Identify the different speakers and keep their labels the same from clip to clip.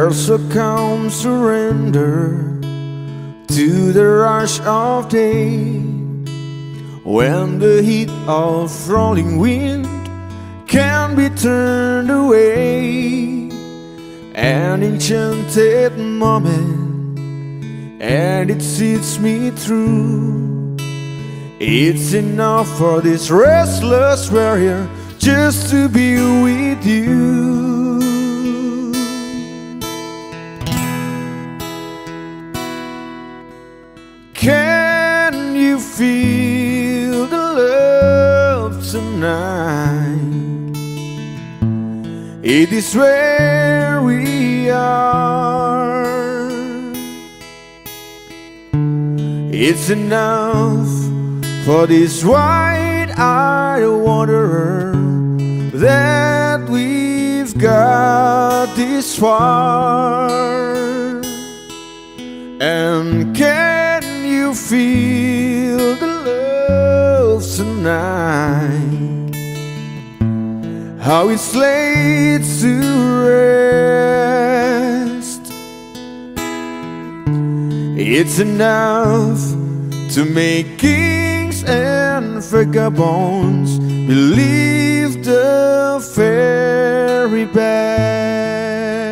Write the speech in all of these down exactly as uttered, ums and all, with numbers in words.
Speaker 1: There's a calm surrender to the rush of day, when the heat of rolling wind can be turned away. An enchanted moment, and it sees me through. It's enough for this restless warrior just to be with you. Can you feel the love tonight? It is where we are. It's enough for this wide-eyed wanderer that we've got this far. And can you feel the love tonight? How it's laid to rest. It's enough to make kings and vagabonds believe the very best.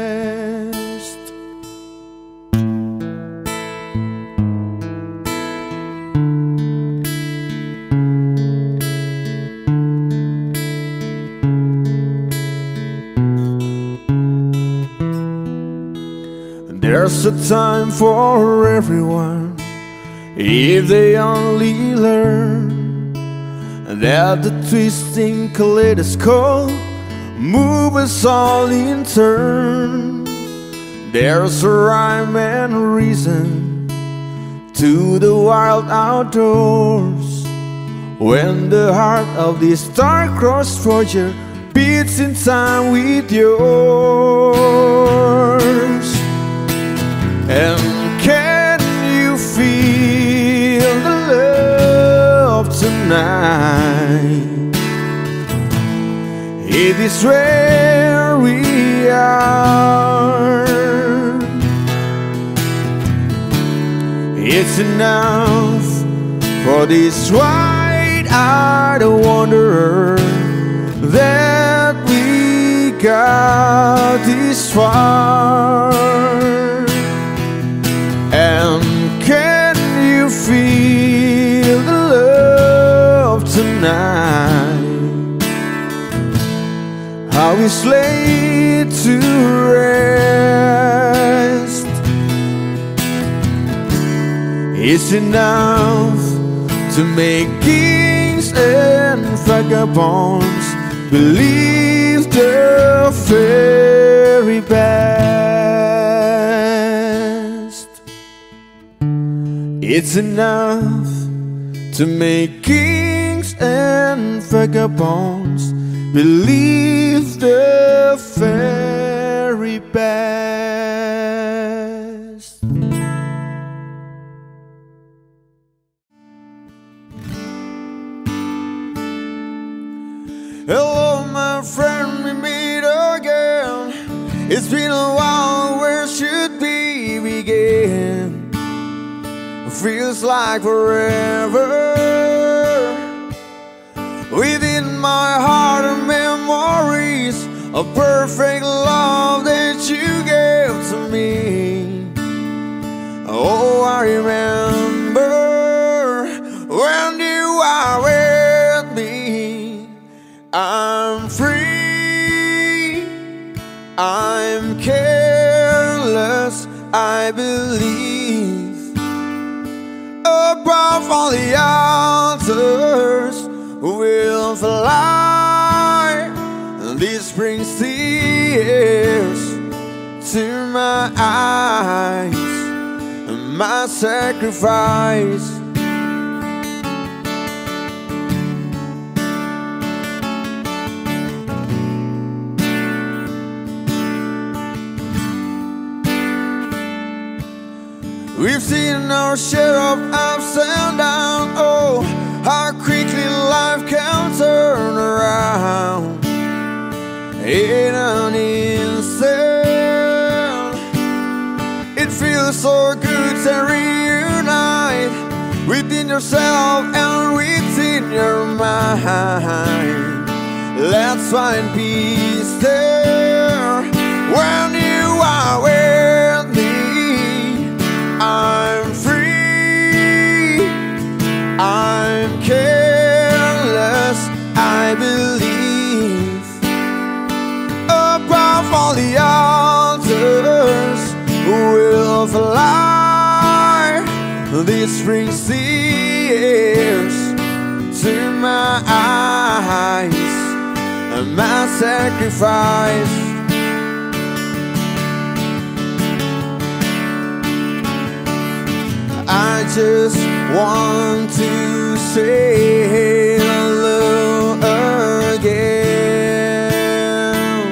Speaker 1: There's a time for everyone, if they only learn that the twisting kaleidoscope moves us all in turn. There's a rhyme and reason to the wild outdoors, when the heart of this star-crossed voyager beats in time with yours. And can you feel the love tonight? It is where we are. It's enough for this wide-eyed wanderer that we got this far. And can you feel the love tonight? How it's laid to rest. It's enough to make kings and vagabonds believe the very best. It's enough to make kings and vagabonds believe the very best. Hello, my friend, we meet again. It's been a while, where should we begin? Feels like forever. Within my heart are memories of perfect love that you gave to me. Oh, I remember when you are with me. I'm free, I'm careless, I believe. Above all the altars we'll fly. This brings tears to my eyes, my sacrifice. We've seen our share of ups and downs. Oh, how quickly life can turn around in an instant. yourself and within your mind. Let's find peace there. When you are with me, I'm free, I'm careless, I believe. Above all the altars will fly. This brings tears to my eyes, and my sacrifice. I just want to say hello again.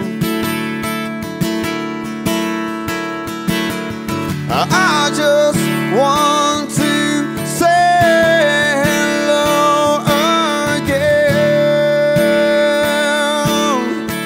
Speaker 1: I just want to say hello again.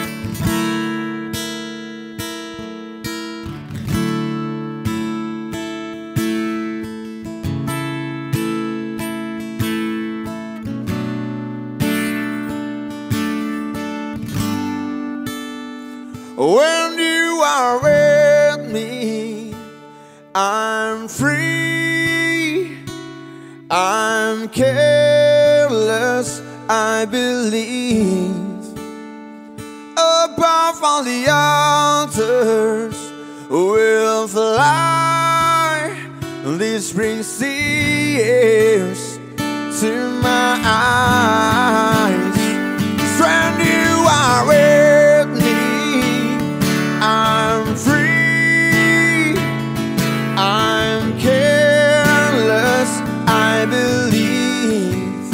Speaker 1: When you are with me, I'm free, I'm careless, I believe. Above all the altars will fly. This brings tears to my eyes. When you are with me, I'm free, I'm careless, I believe.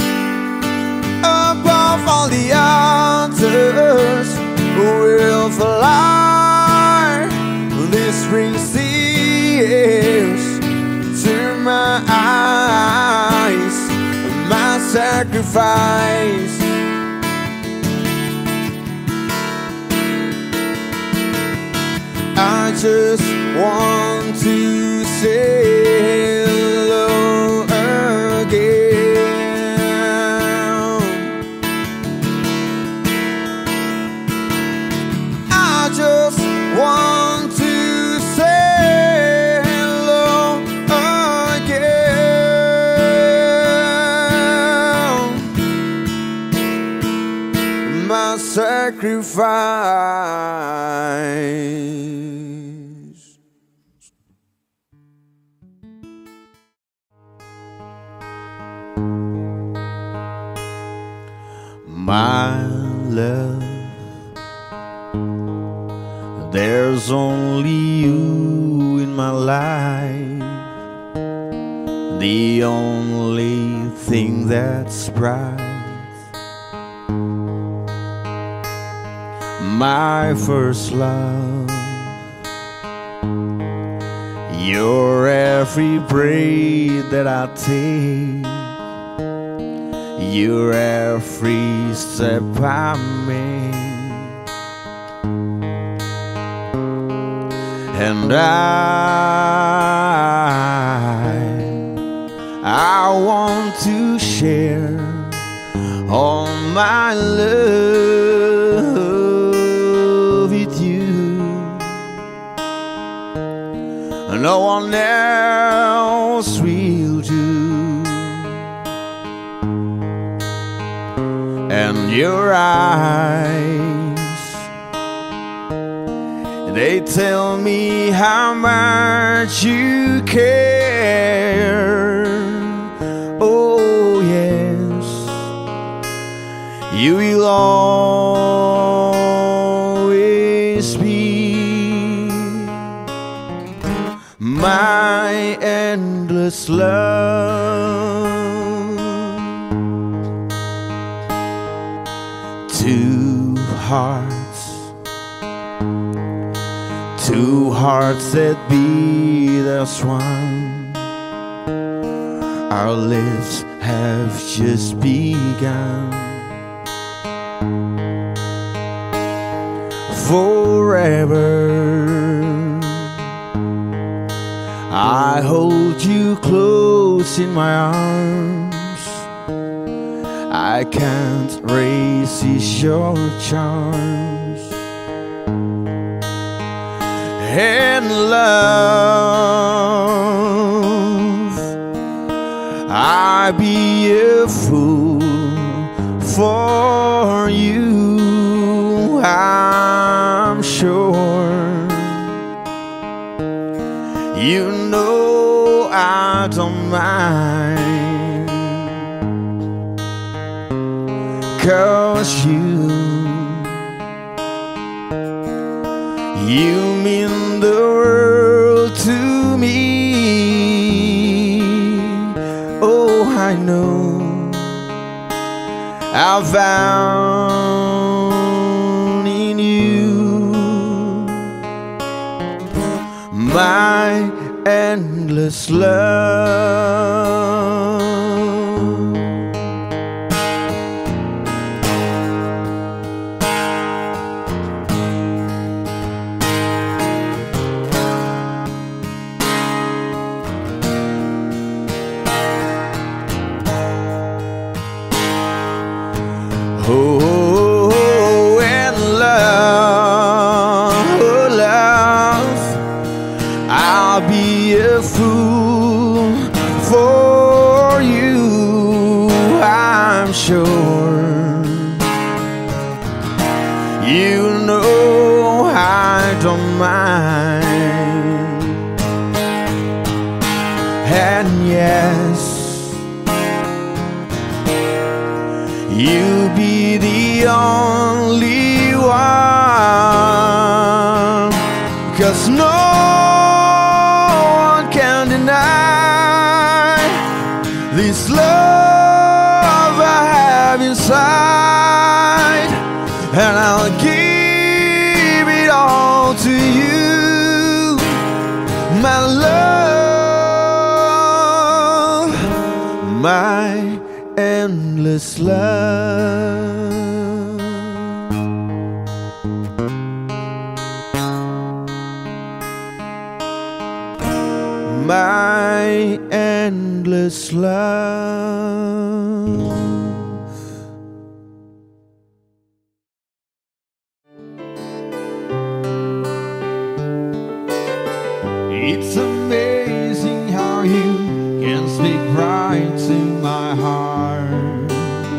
Speaker 1: Above all the altars will fly. This brings tears to my eyes, my sacrifice. I just want to say hello again. I just want to say hello again. My sacrifice. My love, there's only you in my life, the only thing that's bright. My first love, you're every breath that I take, you're every step I make, and I, I want to share all my love with you. No one else will do. And your eyes, they tell me how much you care. Oh yes, you will always be my endless love. Two hearts, two hearts that beat as one. Our lives have just begun. Forever, I hold you close in my arms. I can't resist your charms and love. I'd be a fool for you, I'm sure. You know I don't mind, 'cause you, you mean the world to me. Oh, I know I found in you my endless love. Oh, and love, oh, love, I'll be a fool for you, I'm sure. You know I don't mind, and yes, you be the only one, 'cause no one can deny this love I have inside, and I'll give it all to you, my love, my endless love. My endless love. It's amazing how you can speak right to my heart.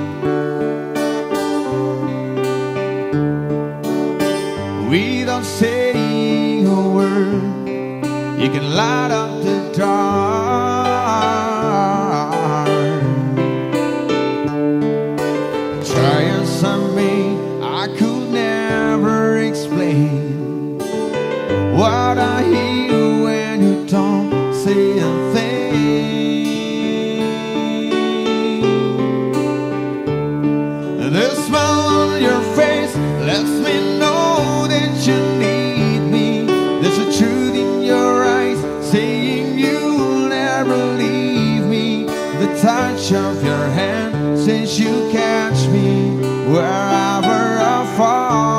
Speaker 1: Without saying a word, you can light up the dark. Try as I may, I could never explain what I hear when you don't say a thing. The smile on your face lets me know that you need me. There's a truth in your eyes saying you'll never leave me. The touch of your hand says you catch me wherever I fall.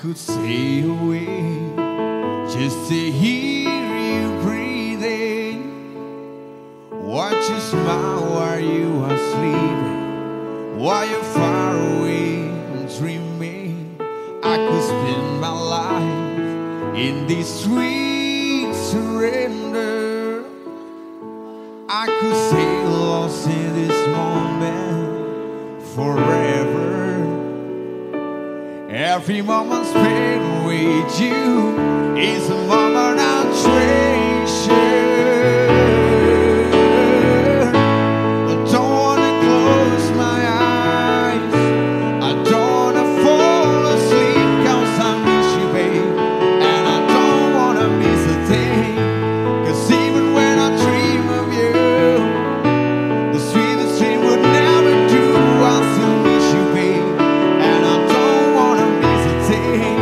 Speaker 1: could stay awake just to hear you breathing. Watch you smile while you are sleeping, while you're far away and dreaming. I could spend my life in this sweet surrender. I could stay lost in this moment forever. Every moment spent with you is a moment I'll treasure. I don't wanna close my eyes, I don't wanna fall asleep, 'cause I miss you, babe, and I don't wanna miss a thing. 'Cause even when I dream of you, the sweetest dream would never do. I still miss you, babe, and I don't wanna miss a thing.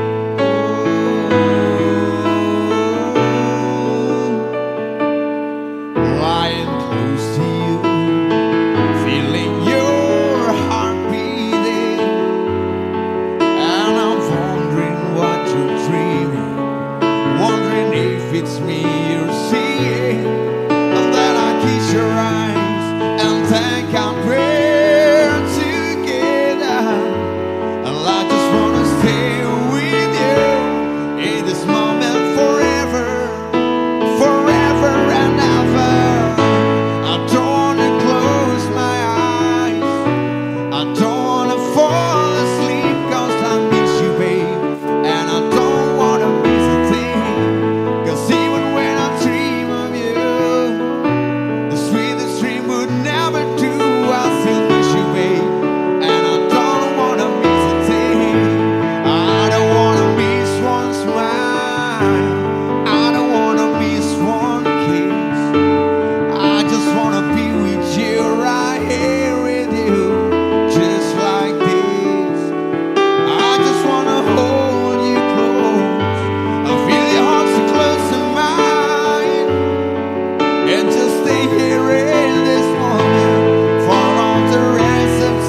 Speaker 1: Lying close to you, feeling your heart beating, and I'm wondering what you're dreaming, wondering if it's me you're seeing. And then I kiss your eyes and think I'm we're together. And I just wanna stay with you in this moment forever, forever and ever. I don't wanna close my eyes, I don't wanna fall asleep, 'cause I miss you, babe, and I don't wanna miss a thing. 'Cause even when I dream of you, the sweetest dream would never do. I still miss you, babe, and I don't wanna miss a thing. I don't wanna miss one smile, I don't wanna miss one kiss. I just wanna be with you right here with you, just like this. I just wanna hold you close, I feel your heart so close to mine, and just stay here in this moment for all the rest of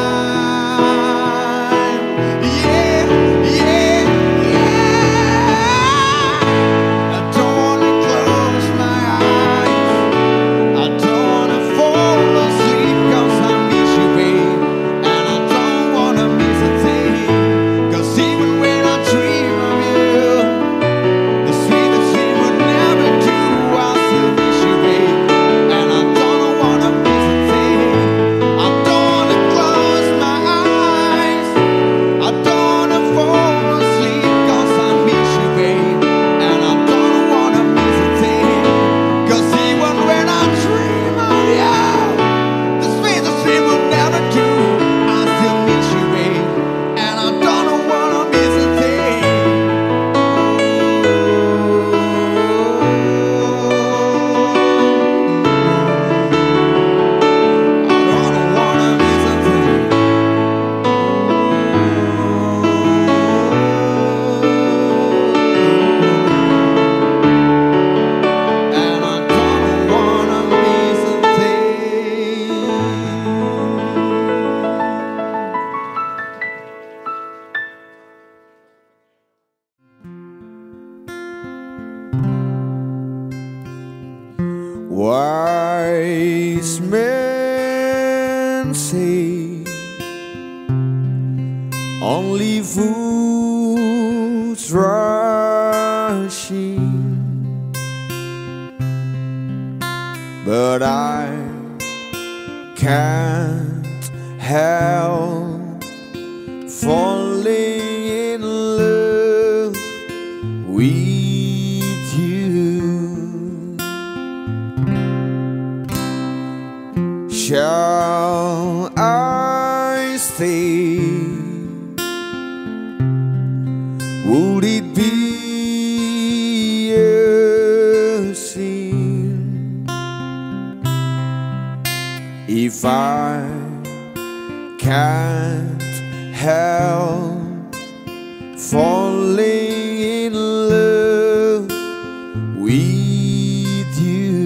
Speaker 1: time. Yeah, yeah, yeah. I don't wanna close my eyes, I don't wanna fall asleep, 'cause I miss you, babe, and I don't wanna miss a thing. 'Cause even when I dream of you, the sweetest dream would never do. I still miss you, babe, and I don't wanna miss a thing. I don't wanna close my eyes, I don't wanna fall asleep, 'cause I miss you, babe, and I don't wanna miss a thing. 'Cause even when I dream of you, the sweetest dream would never do. I still miss you, babe, and I don't wanna miss a thing. I don't wanna miss a thing. And I don't wanna miss a thing. Wise men say only fools rush in, but I can't help falling in love with you. Shall I stay? Would it be a sin if I can't help falling in love with you?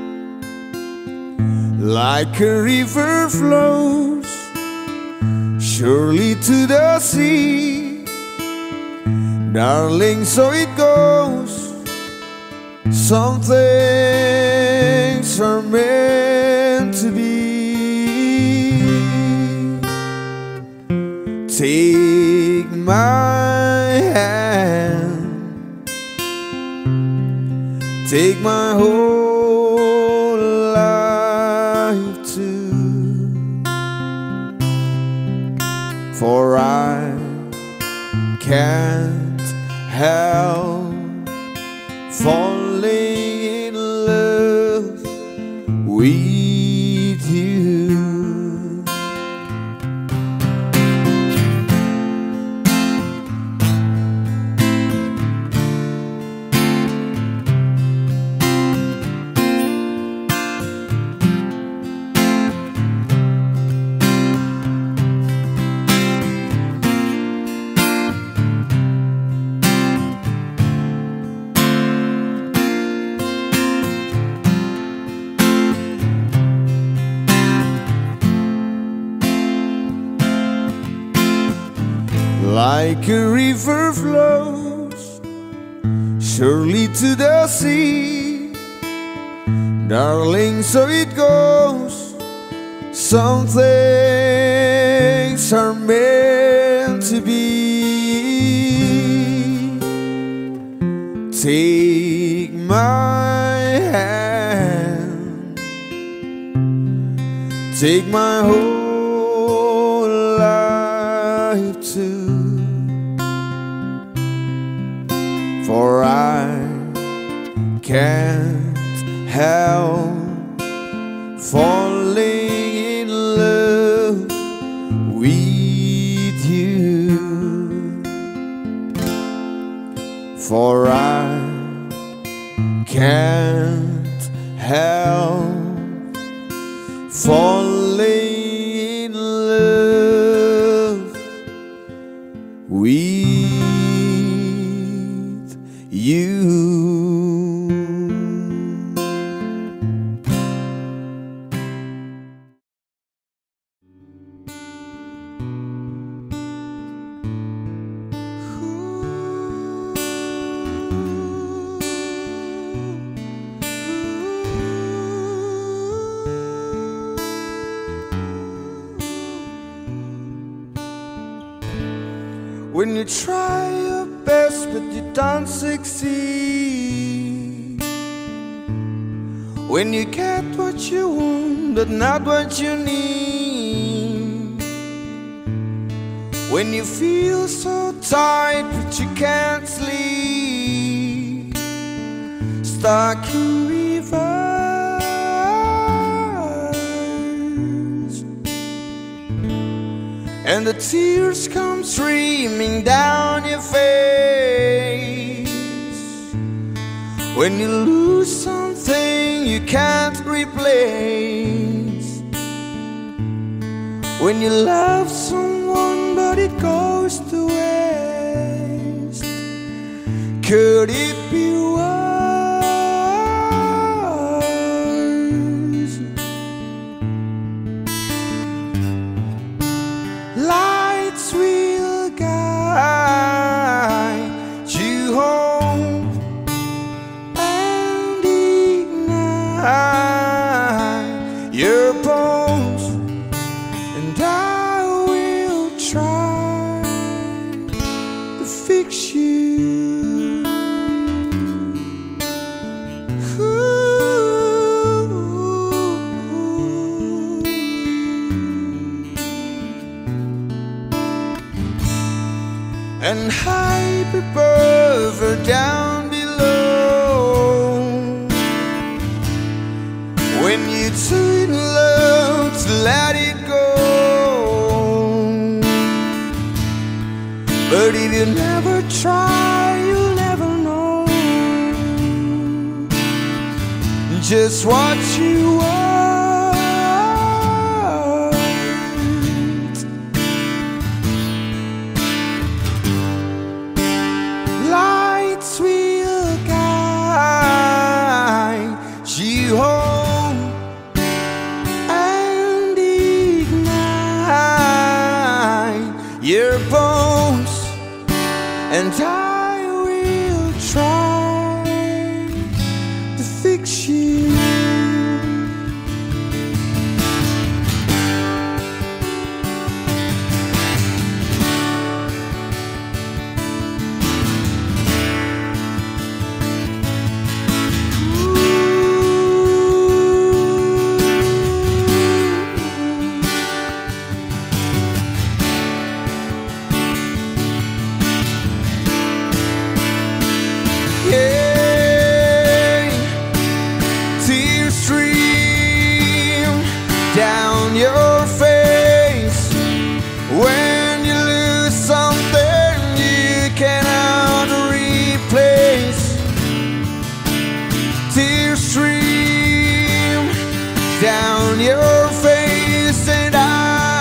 Speaker 1: Like a river flows surely to the sea. Darling, so it goes. Some things are meant to be. Take my hand, take my whole life too, for I can't help falling in love with you. Like a river flows surely to the sea. Darling, so it goes. Some things are meant to be. Take my hand, take my whole life too, for I can't help falling in love with you, for I can't help falling in love with you. When you try your best but you don't succeed, when you get what you want but not what you need, when you feel so tired but you can't sleep, stuck in reverse, and the tears come streaming down your face, when you lose something you can't replace, when you love someone but it goes to waste, could it be worse? Lights will guide you home and ignite your bones, and I will try to fix you. And hide the river down below, when you're too in love to let it go. But if you never try, you'll never know just what you want. Lights will guide you home and ignite tears stream down your face, and I,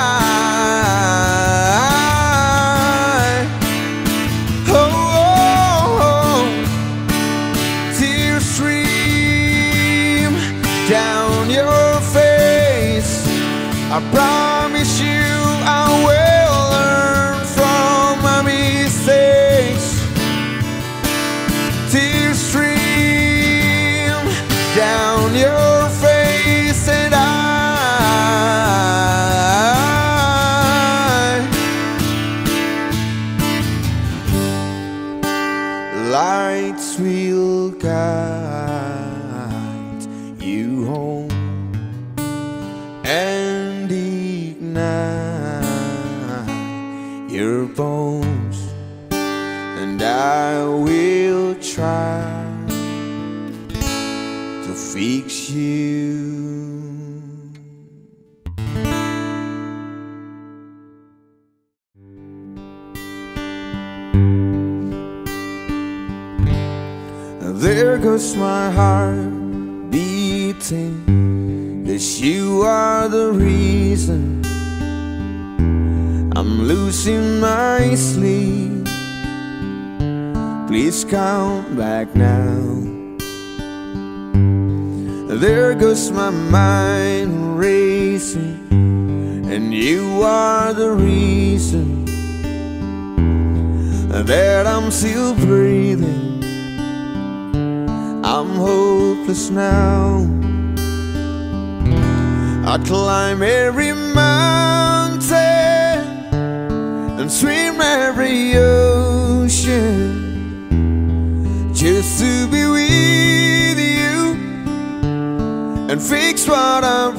Speaker 1: oh, oh, oh, tears stream down your face. I promise you I will learn from my mistakes. Tears stream down your face, and I, lights will guide you home and ignite your bones, and I will try to fix you. There goes my heart beating, 'cause you are the reason I'm losing my sleep. Please come back now. There goes my mind racing, and you are the reason that I'm still breathing. I'm hopeless now. I climb every mountain and swim every ocean just to be with you and fix what I'm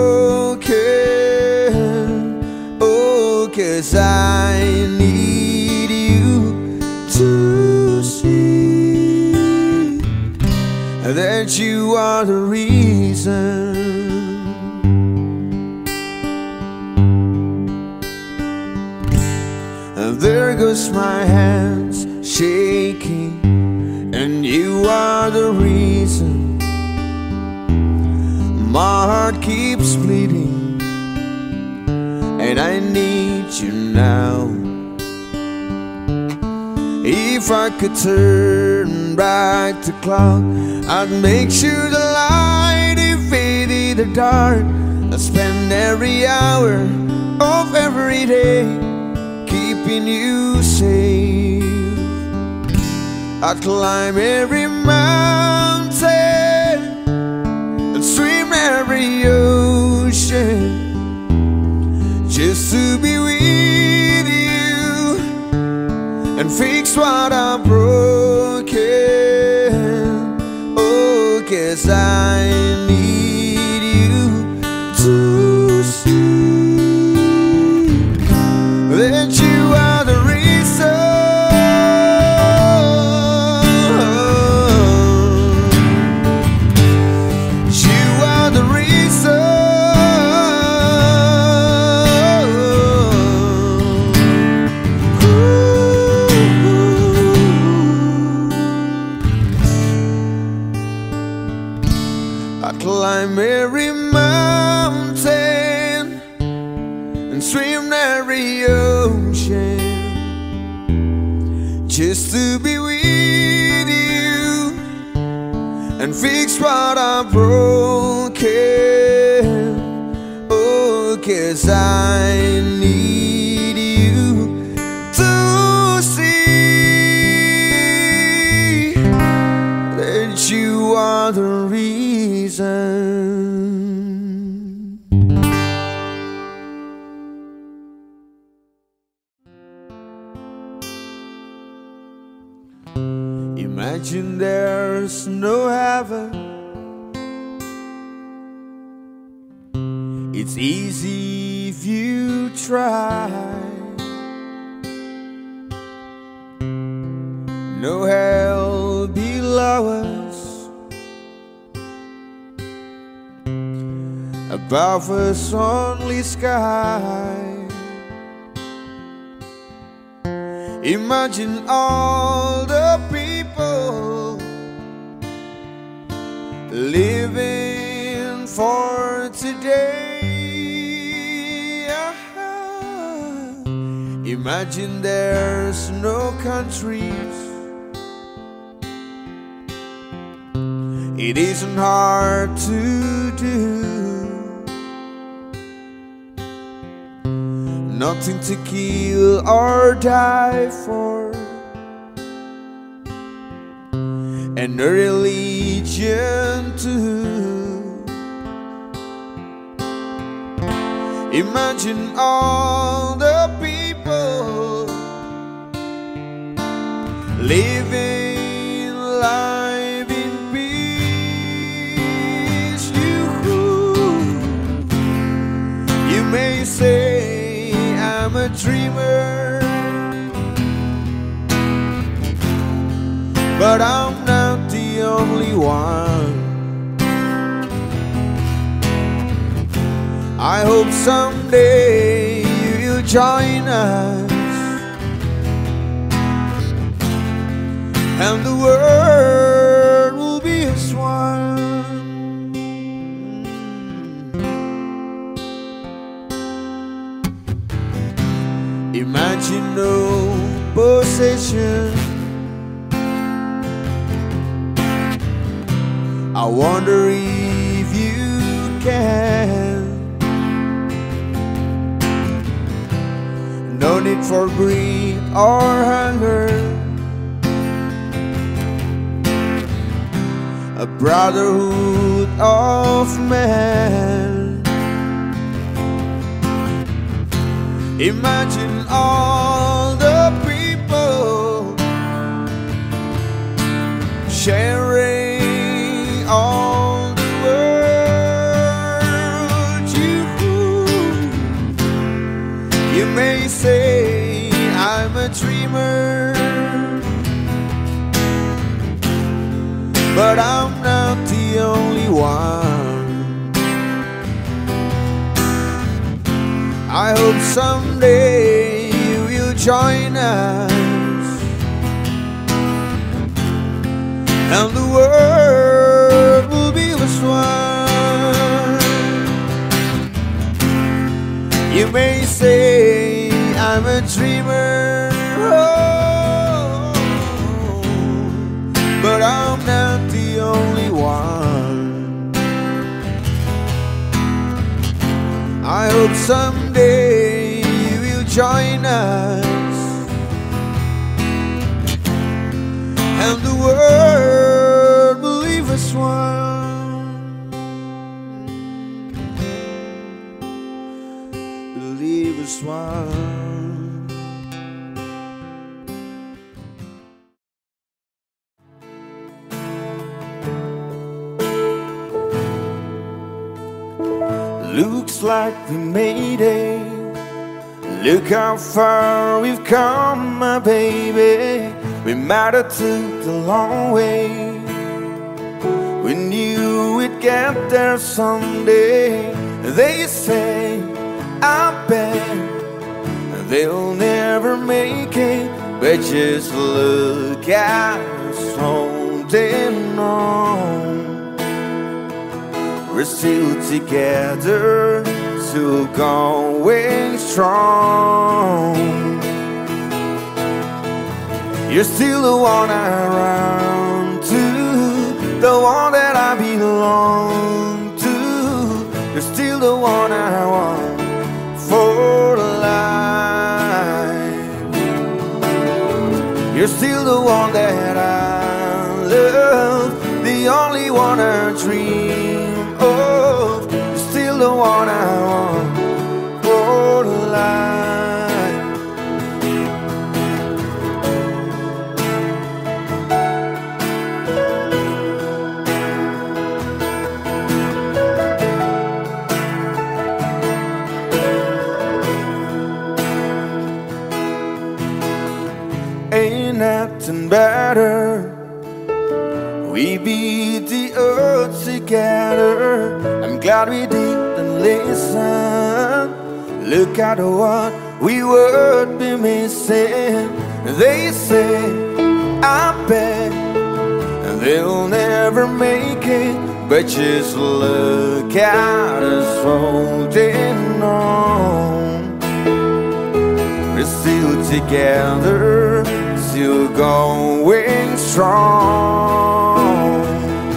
Speaker 1: broken. Oh, 'cause I need you to see that you are the reason. And there goes my hands shaking, and you are the reason my heart keeps bleeding, and I need you now. If I could turn back the clock, I'd make sure the light invaded the dark. I'd spend every hour of every day keeping you safe. I'd climb every mountain and swim every ocean just to be with you and fix what I'm broken. Oh, 'cause I need you to see that you are the reason. You are the reason. Climb every mountain and swim every ocean just to be with you and fix what I'm broken. Oh, 'cause I need you to see that you are the reason. Imagine there's no heaven. It's easy if you try. No hell below us, above us only sky. Imagine all the people living for today. Imagine there's no countries. It isn't hard to do. Nothing to kill or die for, and a religion too. Imagine all the people living life in peace. You, you may say I'm a dreamer, but I'm not the only one. I hope someday you'll join us, and the world will be as one. Imagine no possession. I wonder if you can. No need for greed or hunger, a brotherhood of man. Imagine all the people sharing all the world. You, you may say I'm a dreamer, but I'm not the only one. I hope someday you will join us, and the world will be as one. You may say I'm a dreamer, oh, but I'm not the only one. I hope someday you will join us, and the world will leave us one. Will leave us one. Looks like we made it. Look how far we've come, my baby. We might have took the long way. We knew we'd get there someday. They say, I bet they'll never make it, but just look at us holding on. We're still together, still going strong. You're still the one I run to, the one that I belong to. You're still the one I want for life. You're still the one that I love, the only one I dream. Oh, you're still the one I want for life. Ain't nothing better. We beat the odds together. I'm glad we didn't listen. Look at what we would be missing. They say, I bet they'll never make it, but just look at us holding on. We're still together, still going strong.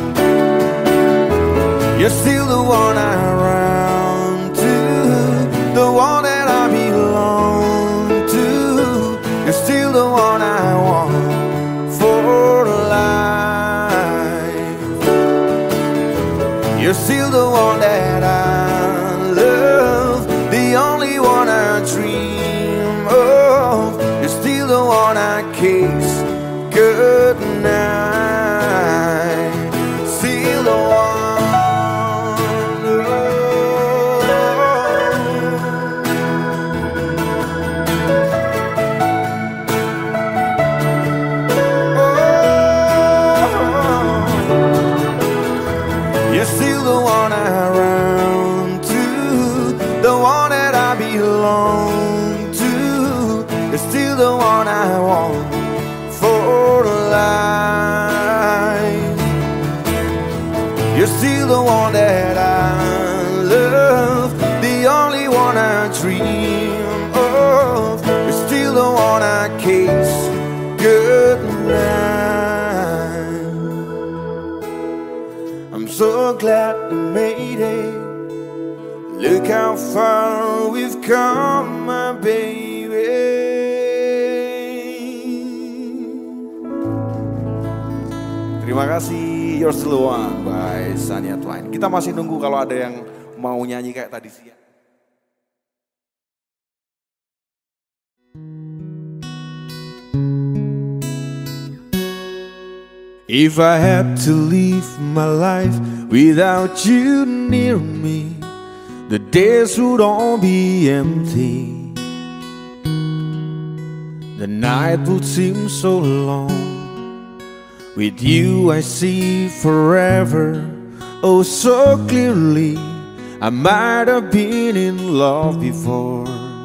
Speaker 1: You're still the one I run to, the one that I belong to. You're still the one I want for life. You're still the one that I love, the only one I dream of. You're still the one I kiss goodnight. Still the one. The one I want for life. You're still the one that I love, the only one I dream of. You're still the one I kiss goodnight. I'm so glad we made it. Look how far we've come, my baby. Terima kasih, You're Still the One by Shania Twain. Kita masih nunggu kalau ada yang mau nyanyi kayak tadi siang. If I had to live my life without you near me, the days would all be empty. The night would seem so long. With you I see forever, oh so clearly. I might have been in love before,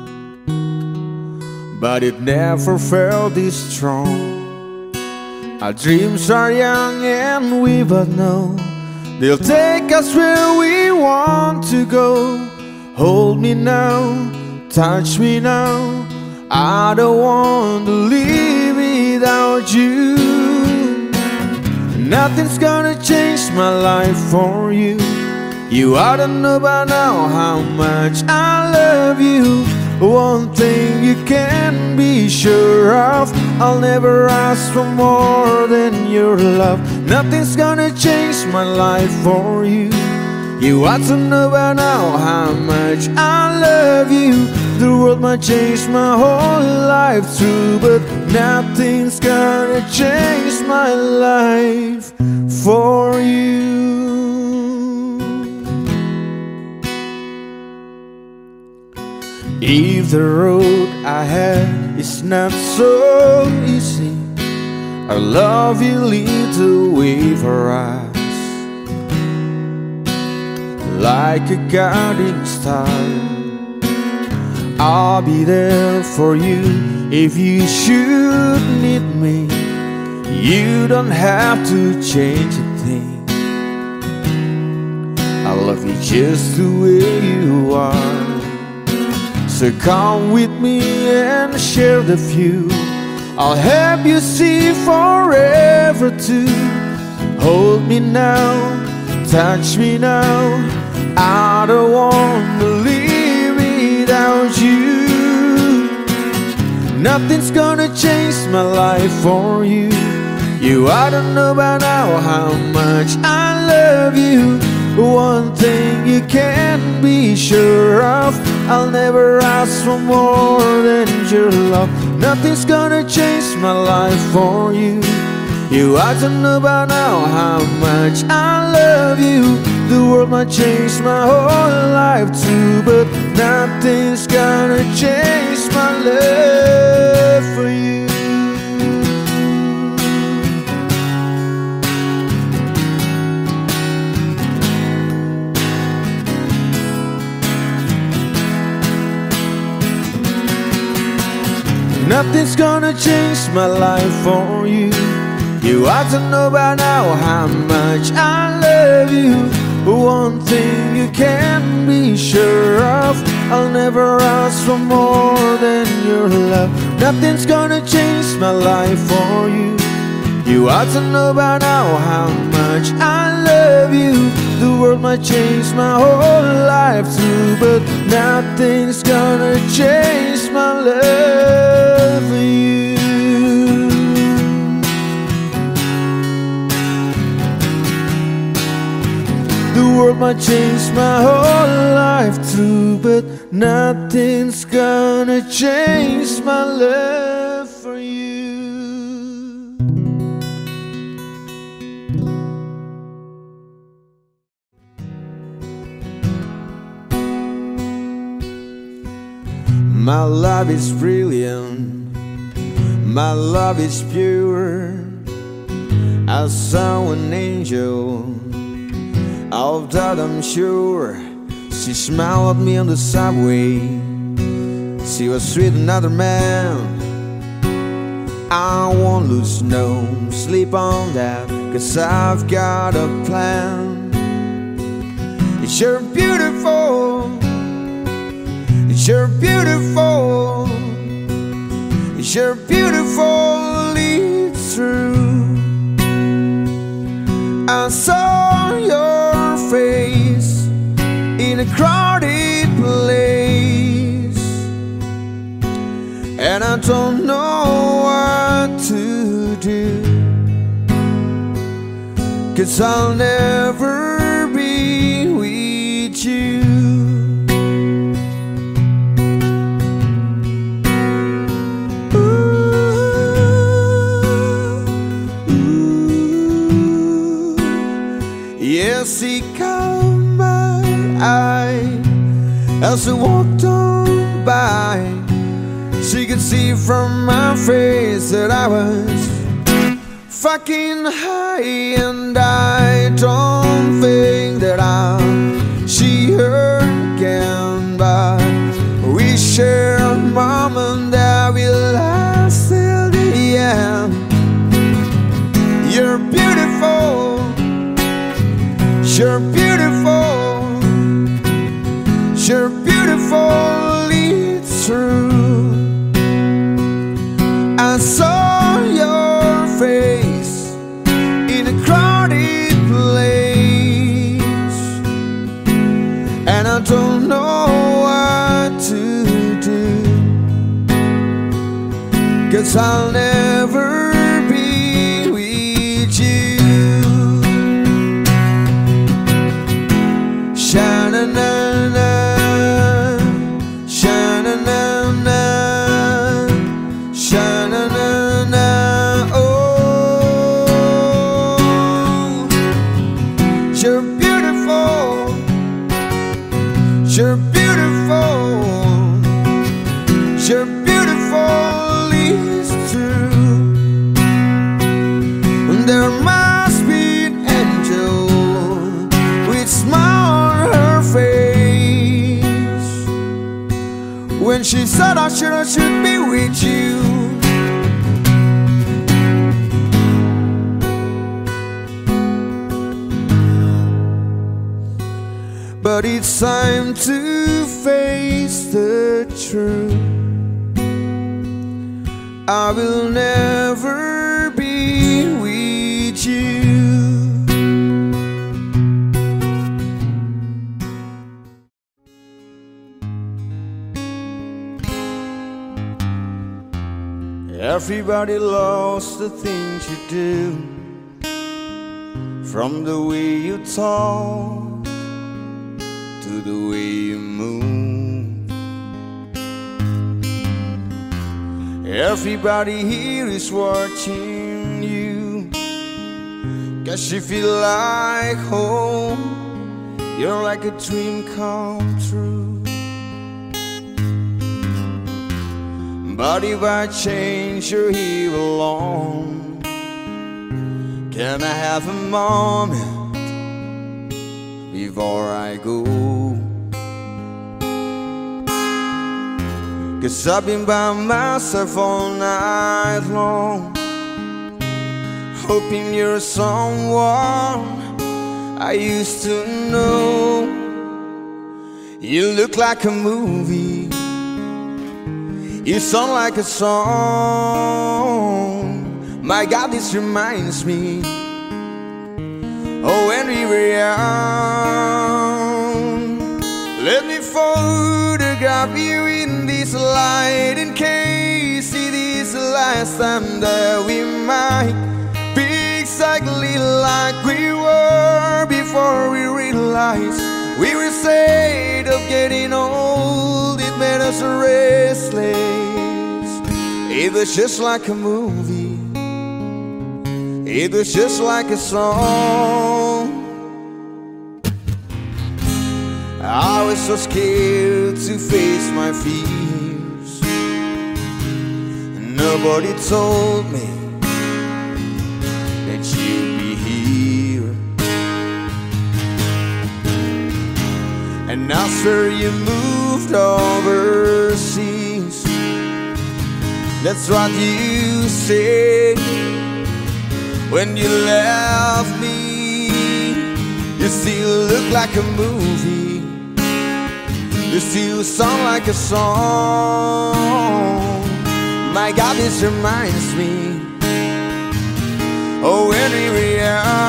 Speaker 1: but it never felt this strong. Our dreams are young and we both know they'll take us where we want to go. Hold me now, touch me now, I don't want to live without you. Nothing's gonna change my life for you. You ought to know by now how much I love you. One thing you can be sure of, I'll never ask for more than your love. Nothing's gonna change my life for you. You ought to know by now how much I love you. The world might change my whole life through, but nothing's gonna change my life for you. If the road ahead is not so easy, our love will lead the way for us. Like a guiding star, I'll be there for you if you should need me. You don't have to change a thing. I love you just the way you are. So come with me and share the view. I'll help you see forever too. Hold me now, touch me now, I don't want to live without you. Nothing's gonna change my life for you. You ought to know by now how much I love you. One thing you can be sure of, I'll never ask for more than your love. Nothing's gonna change my life for you. You ought to know by now how much I love you. The world might change my whole life too, but nothing's gonna change my love for you. Nothing's gonna change my life for you. You ought to know by now how much I love you. One thing you can be sure of, I'll never ask for more than your love. Nothing's gonna change my life for you. You ought to know by now how much I love you. The world might change my whole life too, but nothing's gonna change my love for you. The world might change my whole life too, but nothing's gonna change my love for you. My love is brilliant, my love is pure. I saw an angel, of that I'm sure. She smiled at me on the subway. She was with another man. I won't lose no sleep on that, 'cause I've got a plan. You're beautiful, you're beautiful, you're beautiful, it's true. I saw your face in a crowded place, and I don't know what to do, 'cause I'll never be with you. Yes, he caught my eye as I walked on by. She could see from my face that I was fucking high, and I don't think that I'll see her again, but we share a moment that will last till the end. You're beautiful, you're beautiful, you're beautiful, it's true. I saw your face in a crowded place, and I don't know what to do, 'cause I'll never be with you. Sha-na-na-na, sha-na-na-na, sha-na-na-na, oh. You're beautiful, you're beautiful, you're beautiful, it's true. There must be an angel with smile on her face when she said I should, I should be with you. But it's time to face the truth. I will never be with you. Everybody loves the things you do, from the way you talk to the way you move. Everybody here is watching you, 'cause you feel like home. You're like a dream come true. But if I change, you're here alone. Can I have a moment before I go? 'Cause I've been by myself all night long, hoping you're someone I used to know. You look like a movie, you sound like a song. My God, this reminds me oh, when we were young. Let me photograph you in this light, in case it is the last time that we might be exactly like we were before we realized we were afraid of getting old. It made us restless. It was just like a movie, it was just like a song. I was so scared to face my fears. Nobody told me that you'd be here. And I swear you moved overseas. That's what you said when you left me. You still look like a movie, you still sound like a song. My God, this reminds me oh, when we were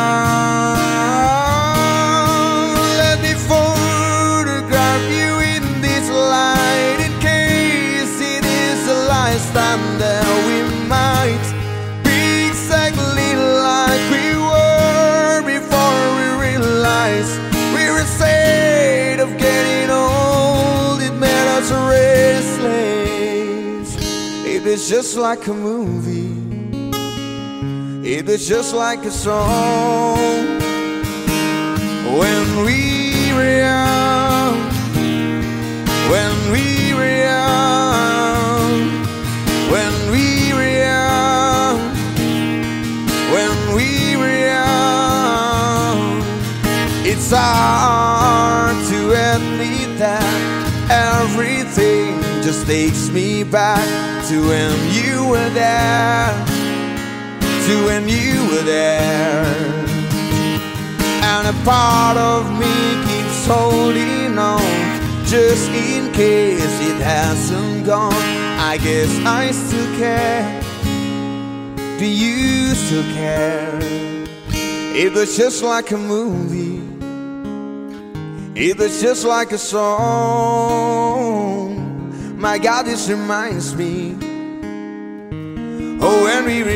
Speaker 1: young. Let me photograph you in this light, in case it is the last time that we might be exactly like we were before we realized we were afraid of getting old. It made us restless. It was just like a movie, it was just like a song. When we were young, when we were young, when we were young, when we were young. It's hard to admit that everything just takes me back to when you were there, to when you were there. And a part of me keeps holding on, just in case it hasn't gone. I guess I still care. Do you still care? It was just like a movie, it was just like a song. My God, this reminds me oh, when we were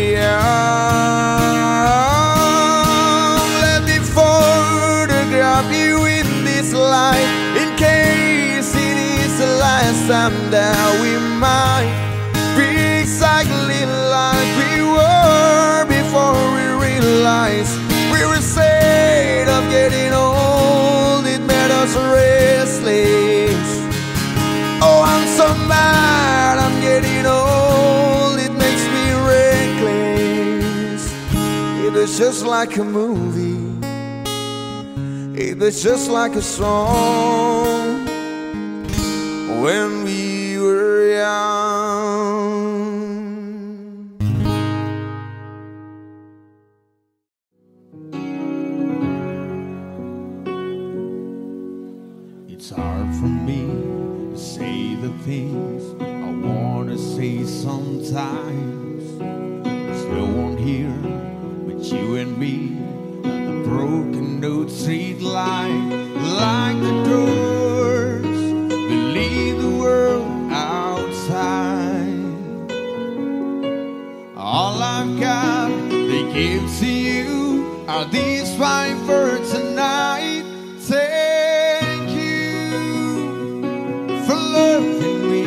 Speaker 1: young. Let me photograph you in this light, in case it is the last time that we might be exactly like we were before we realized we were afraid of getting old. It made us restless. Oh, I'm so mad I'm getting old. It makes me reckless. It was just like a movie, it was just like a song. When we were young. It's hard for me to say the things I wanna say sometimes. There's no one here but you and me. The broken note street light, like the doors believe the world outside. All I've got they give to you are these fine words tonight. Thank you for loving me,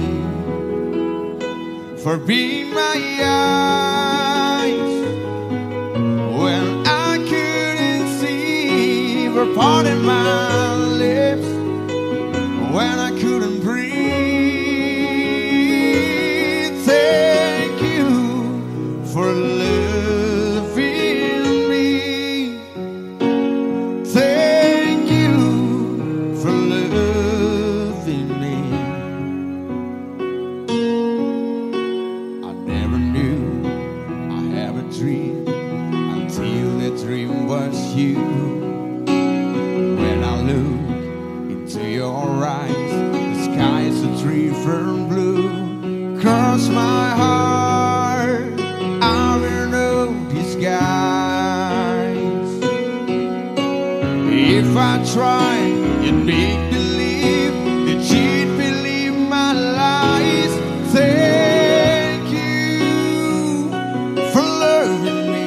Speaker 1: for being my eyes when I couldn't see, for parting my lips when I couldn't breathe. Thank you for loving me. Thank you for loving me. I never knew I had a dream until that dream was you. look into your eyes, the sky is a different blue. Cross my heart, I will know disguise. If I try, you make believe that you'd believe my lies. Thank you for loving me,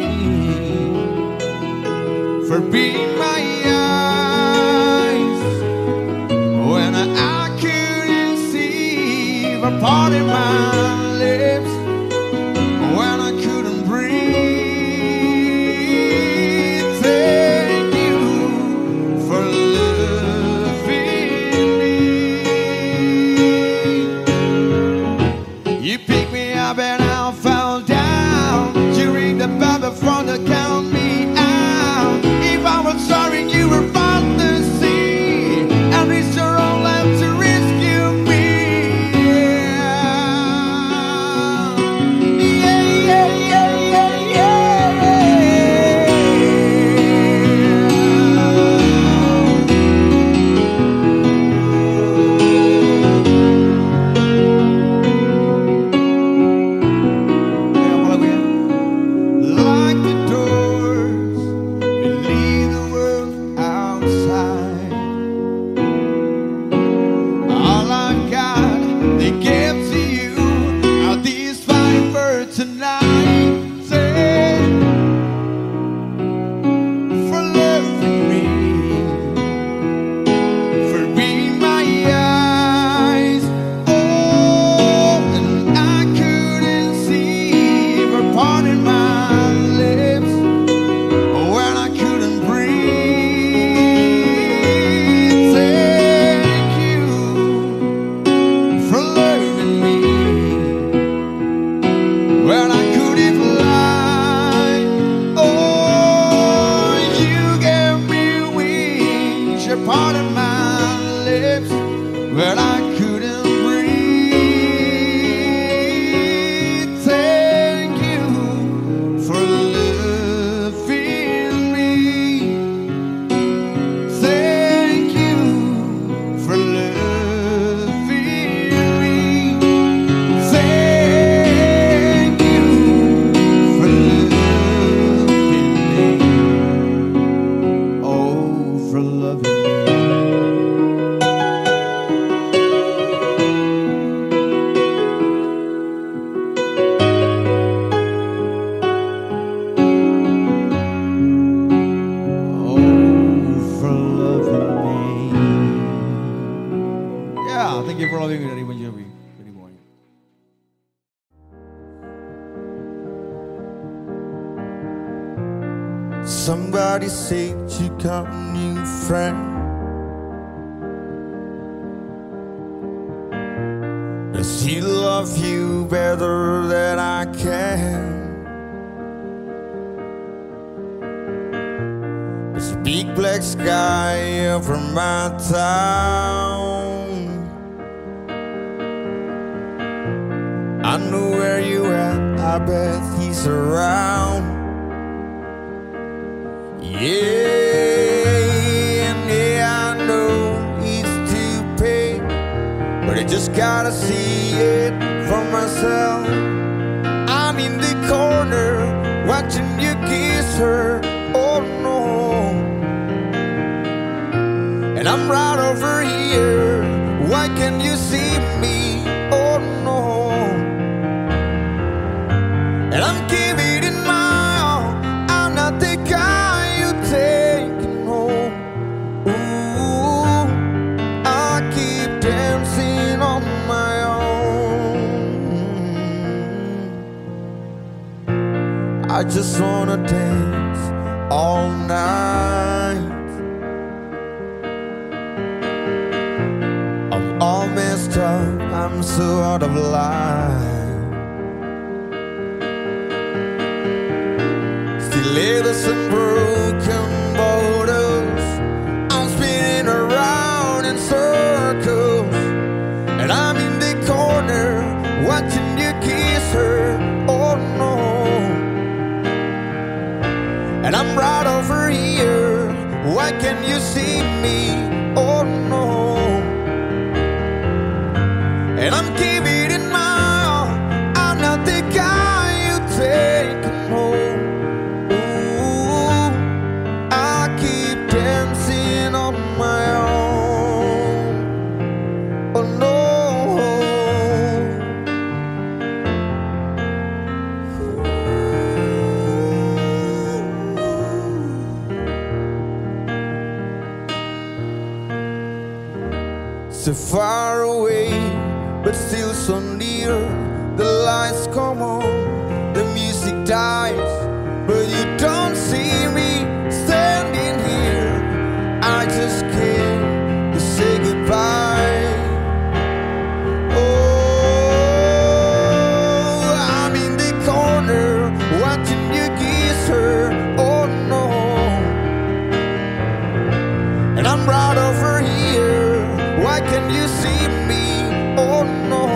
Speaker 1: for being my eyes when I couldn't see, for parting my lips when I couldn't breathe. Thank you for loving me. You picked me up and I fell down. You ring the bell before the count me out. If I was sorry, you were about to see, and it's your own left to rescue me. Yeah, yeah, yeah, yeah, yeah, like the doors that lead the world outside. All I've got, they give to you. Now these five for tonight. Say for loving me, for being my eyes. Oh, and I couldn't see, for parting my lips when I couldn't breathe. Thank you for loving me when I couldn't fly. Oh, you gave me wings, you parted my lips when I couldn't breathe. Thank you for loving me. Thank you for loving me. Thank you for loving me. Oh, for loving me. Oh, for loving me. Yeah, thank you for loving me, everyone. Jovi. Good morning. Somebody said you got a new friend. Does he love you better than I can? There's a big black sky over my town. I know where you at, I bet he's around. Yeah, and yeah, I know he's too big, but I just gotta see it for myself. I'm in the corner watching you kiss her, oh no. And I'm right over here, why can't you see me, oh no. And I'm giving it my all, I'm not the guy you taking home. Ooh, I keep dancing on my own. I just wanna dance all night. I'm all messed up, I'm so out of line. Stilettos and broken bottles, I'm spinning around in circles. And I'm in the corner watching you kiss her, oh no. And I'm right over here why can't you see me? Oh no. And I'm giving it my all, I'm not the guy you take home. Ooh, I keep dancing on my own. Oh no. So far away, but still so near. The lights come on, the music dies, but you don't see me standing here. I just came to say goodbye. Oh, I'm in the corner watching you kiss her. Oh no. And I'm right over here, why can't you see me? Oh no.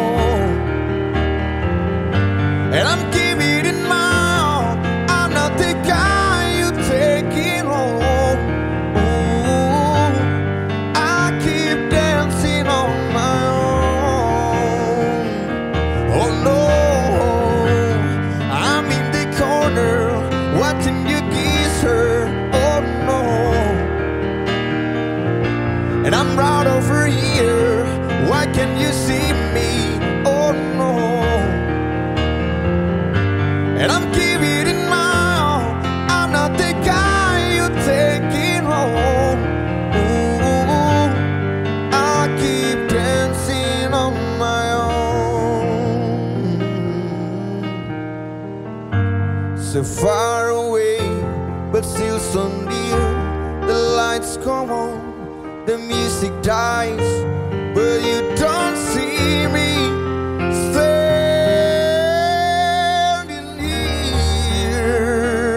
Speaker 1: And I'm giving it my all, I'm not the guy you take it home. Ooh, I keep dancing on my own. Oh no. I'm in the corner watching you kiss her. Oh no. And I'm right over here, why can't you see me? Oh no. And I'm giving it my all, I'm not the guy you take it home. Ooh, I keep dancing on my own. So far away, but still so near. The lights come on, the music dies, but you don't see me standing here.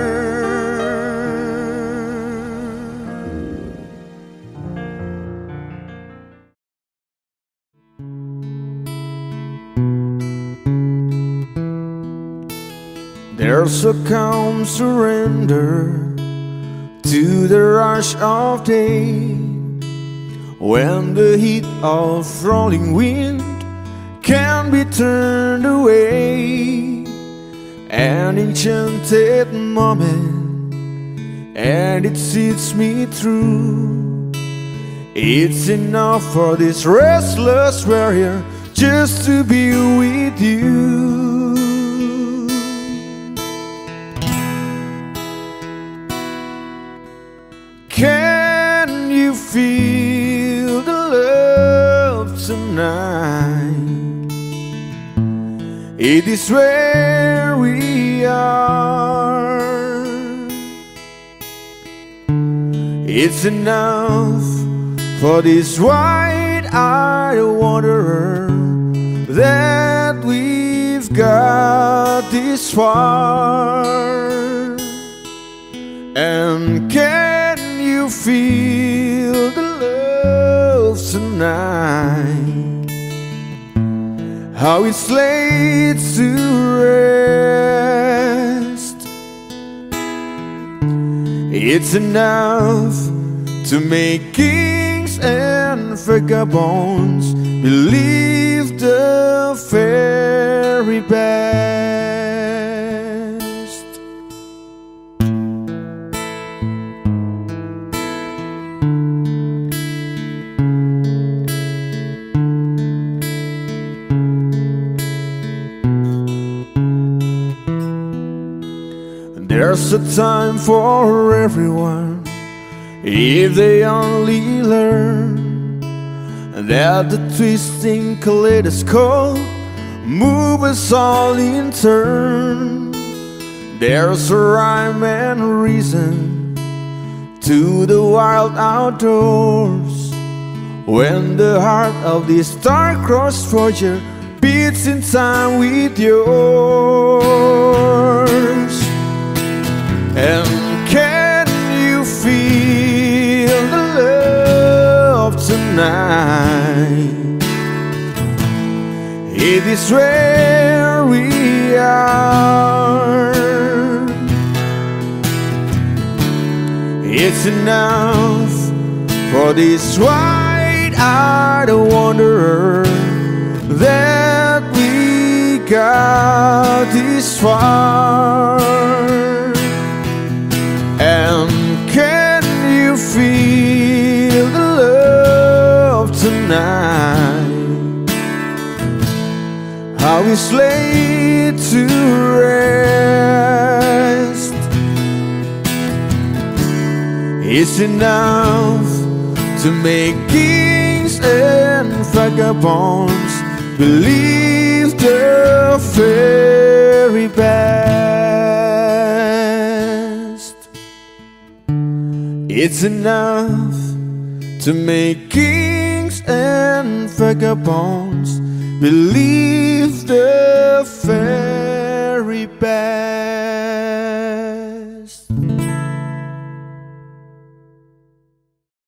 Speaker 1: There's a calm surrender to the rush of day, when the heat of rolling wind can be turned away. An enchanted moment, and it sees me through. It's enough for this restless warrior just to be with you. Can you feel the love tonight? It is where we are. It's enough for this wide-eyed wanderer that we've got this far. And can you feel the love tonight? How it's laid to rest. It's enough to make kings and vagabonds believe the very best. There's a time for everyone, if they only learn that the twisting kaleidoscope moves us all in turn. There's a rhyme and reason to the wild outdoors, when the heart of this star-crossed voyager beats in time with yours. And can you feel the love tonight? It is where we are. It's enough for this wide-eyed wanderer that we got this far. And can you feel the love tonight? How we slay to rest. It's enough to make kings and vagabonds believe the very best. It's enough to make kings and vagabonds believe the very best.